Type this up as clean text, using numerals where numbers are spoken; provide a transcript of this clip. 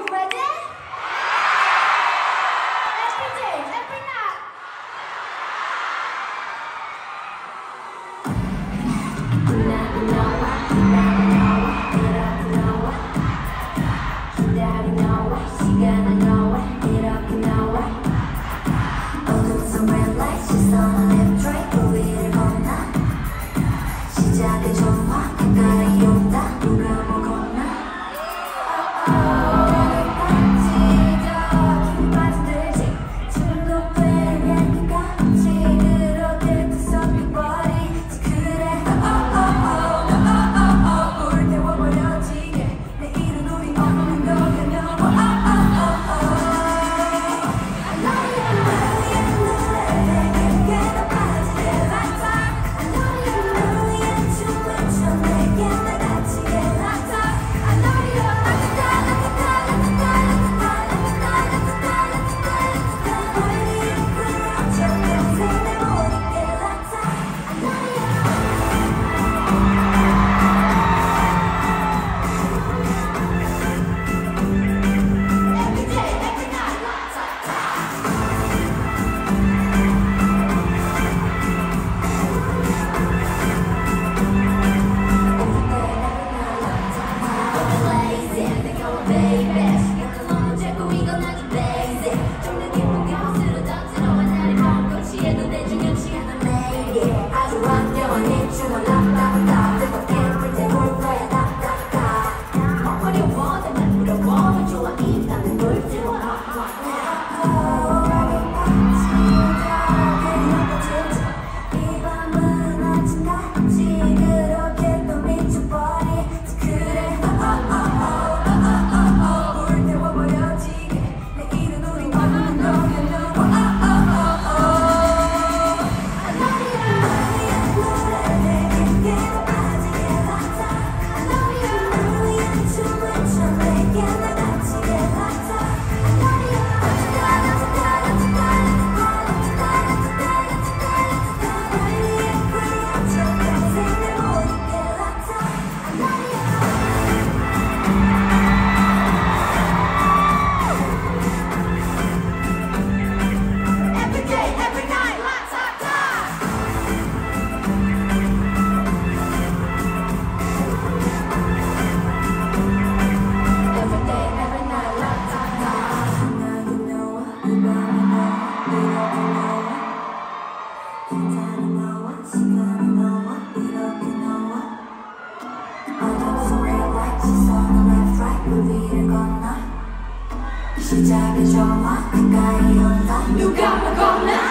ready? Every day, every night. 기다리 나와 시간을 나와 이렇게 나와 어둠속 red light 시선은 left right 우위를 건너 시작의 전화 가까이 온다 누가 먹었나 빠지자 힘이 빠져들지 중독된 향기같이 그렇게 뒤섞여버리지 그래 뭘 태워버려지게 내일은 우리 없는 거야 시작의 전화 가까이 온다 누가 먹었나